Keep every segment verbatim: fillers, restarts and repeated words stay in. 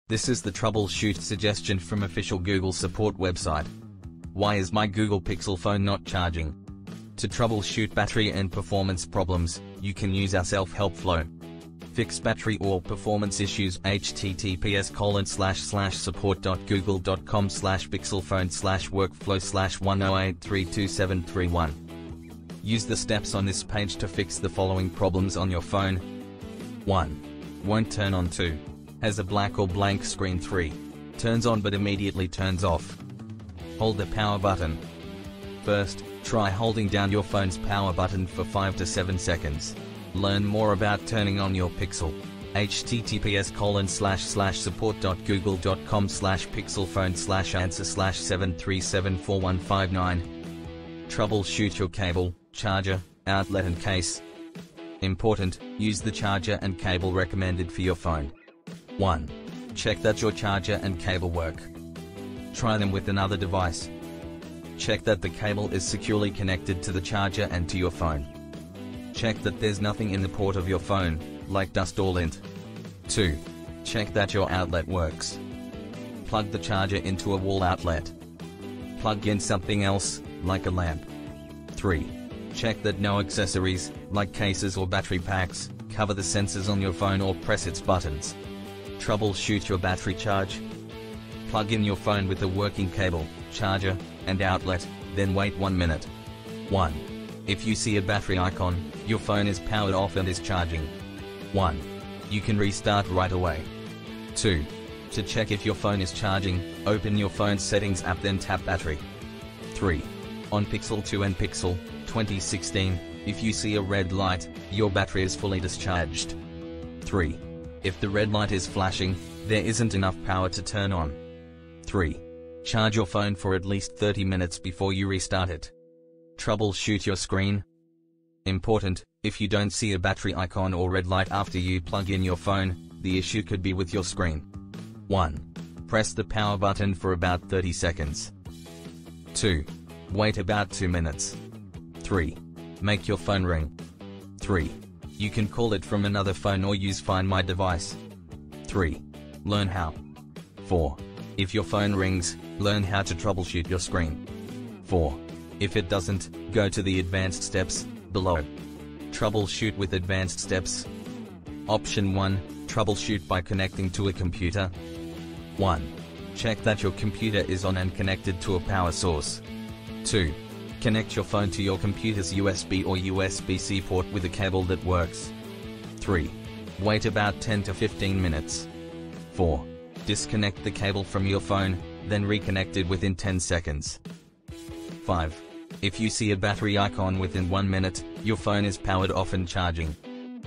This is the troubleshoot suggestion from official Google support website. Why is my Google Pixel phone not charging? To troubleshoot battery and performance problems, you can use our self-help flow. Fix battery or performance issues. H T T P S colon slash slash support dot google dot com slash pixelphone slash workflow slash one oh eight three two seven three one. Use the steps on this page to fix the following problems on your phone. one. Won't turn on. two. Has a black or blank screen. three. Turns on but immediately turns off. Hold the power button. First, try holding down your phone's power button for five to seven seconds. Learn more about turning on your Pixel. H T T P S colon slash slash support dot google dot com slash pixelphone slash answer slash seven three seven four one five nine. Troubleshoot your cable, charger, outlet and case. Important, use the charger and cable recommended for your phone. one. Check that your charger and cable work. Try them with another device. Check that the cable is securely connected to the charger and to your phone. Check that there's nothing in the port of your phone, like dust or lint. two. Check that your outlet works. Plug the charger into a wall outlet. Plug in something else, like a lamp. three. Check that no accessories, like cases or battery packs, cover the sensors on your phone or press its buttons. Troubleshoot your battery charge. Plug in your phone with a working cable, charger, and outlet, then wait one minute. one. If you see a battery icon, your phone is powered off and is charging. one. You can restart right away. two. To check if your phone is charging, open your phone settings app then tap battery. three. On Pixel two and Pixel twenty sixteen, if you see a red light, your battery is fully discharged. three. If the red light is flashing, there isn't enough power to turn on. three. Charge your phone for at least thirty minutes before you restart it. Troubleshoot your screen. Important, if you don't see a battery icon or red light after you plug in your phone, the issue could be with your screen. one. Press the power button for about thirty seconds. two. Wait about two minutes. three. Make your phone ring. three. You can call it from another phone or use Find My Device. three. Learn how. four. If your phone rings, learn how to troubleshoot your screen. four. If it doesn't, go to the advanced steps below. Troubleshoot with advanced steps. Option one. Troubleshoot by connecting to a computer. one. Check that your computer is on and connected to a power source. two. Connect your phone to your computer's U S B or U S B C port with a cable that works. three. Wait about ten to fifteen minutes. four. Disconnect the cable from your phone, then reconnect it within ten seconds. five. If you see a battery icon within one minute, your phone is powered off and charging.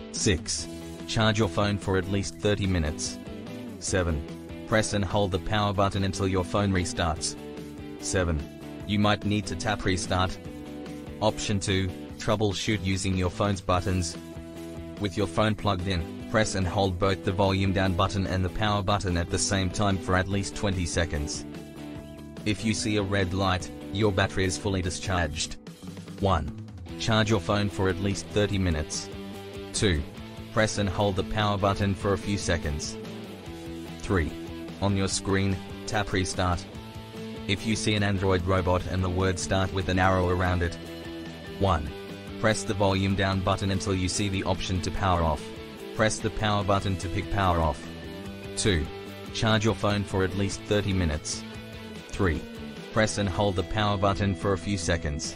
six. Charge your phone for at least thirty minutes. seven. Press and hold the power button until your phone restarts. seven. You might need to tap restart. Option two. Troubleshoot using your phone's buttons. With your phone plugged in, press and hold both the volume down button and the power button at the same time for at least twenty seconds. If you see a red light, your battery is fully discharged. one. Charge your phone for at least thirty minutes. two. Press and hold the power button for a few seconds. three. On your screen, tap restart. If you see an Android robot and the word start with an arrow around it. one. Press the volume down button until you see the option to power off. Press the power button to pick power off. two. Charge your phone for at least thirty minutes. three. Press and hold the power button for a few seconds.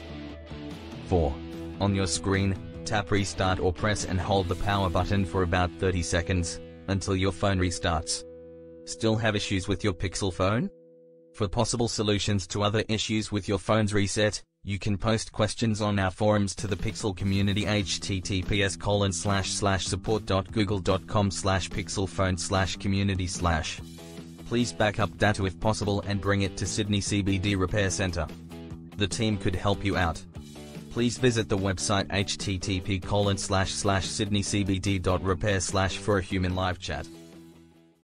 four. On your screen, tap restart or press and hold the power button for about thirty seconds, until your phone restarts. Still have issues with your Pixel phone? For possible solutions to other issues with your phone's reset, you can post questions on our forums to the Pixel community. H T T P S colon slash slash support dot google dot com slash pixelphone slash community slash. Please back up data if possible and bring it to Sydney C B D Repair Centre. The team could help you out. Please visit the website H T T P colon slash slash sydney c b d dot repair slash for a human live chat.